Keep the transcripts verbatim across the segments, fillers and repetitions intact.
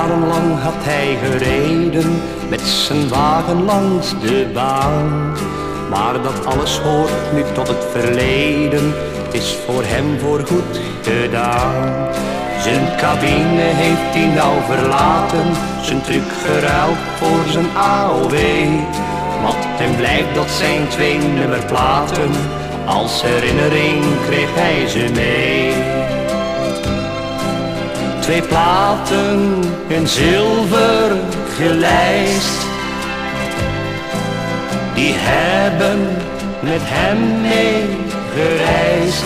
Jarenlang had hij gereden met zijn wagen langs de baan. Maar dat alles hoort nu tot het verleden, het is voor hem voorgoed gedaan. Zijn cabine heeft hij nou verlaten, zijn truck geruild voor zijn A O W. Wat hem blijft, dat zijn twee nummerplaten, als herinnering kreeg hij ze mee. Twee platen in zilver gelijst, die hebben met hem mee gereisd.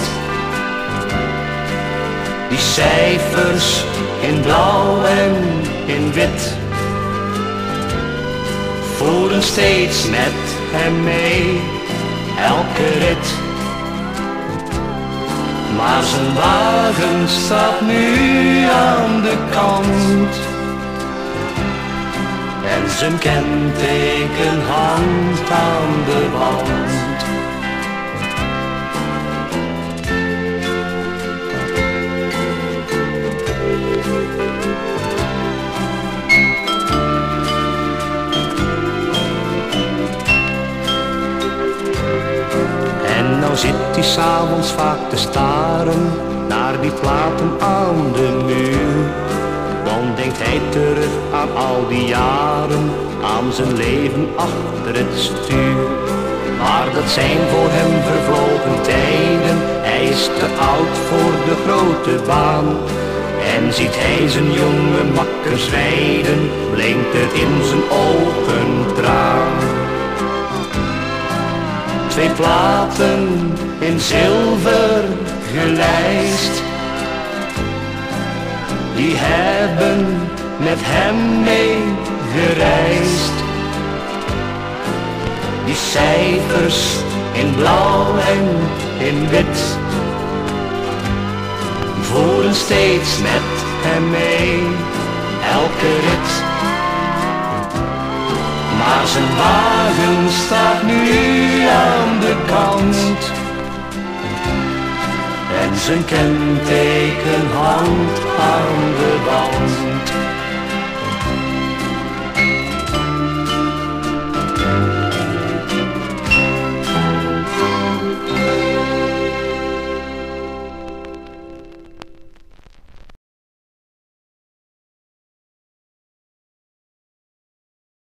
Die cijfers in blauw en in wit voeren steeds met hem mee, elke rit. Maar zijn wagen staat nu aan de kant en zijn kenteken hangt aan de wand. En nou zit hij 's avonds vaak te staren naar die platen aan de muur. Dan denkt hij terug aan al die jaren, aan zijn leven achter het stuur. Maar dat zijn voor hem vervlogen tijden, hij is te oud voor de grote baan. En ziet hij zijn jonge makkers rijden, blinkt er in zijn ogen traan. Twee platen in zilver gelijst, die hebben met hem mee gereisd. Die cijfers in blauw en in wit voeren steeds met hem mee, elke rit. Maar zijn wagen staat nu aan de kant en zijn kenteken hangt aan de wand.